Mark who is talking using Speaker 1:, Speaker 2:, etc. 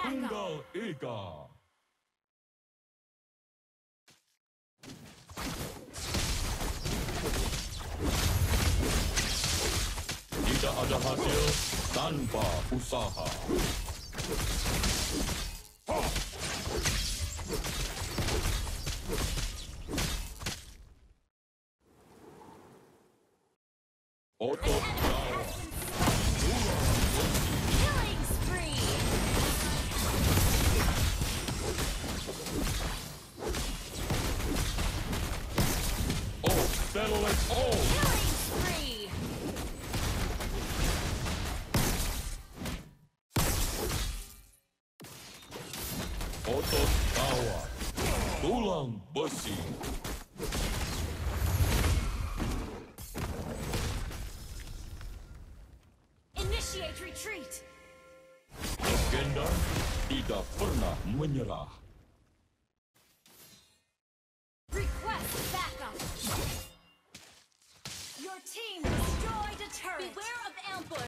Speaker 1: Tunggal Ika. Tidak ada hasil tanpa usaha. Otot gawat.
Speaker 2: Killing spree.
Speaker 1: Oh, settle it all.
Speaker 2: Killing spree.
Speaker 1: Otot gawat. Tulang besi.
Speaker 2: Initiate retreat.
Speaker 1: Legenda tidak pernah menyerah.
Speaker 2: Request backup. Your team destroyed a turret. Beware of ambush.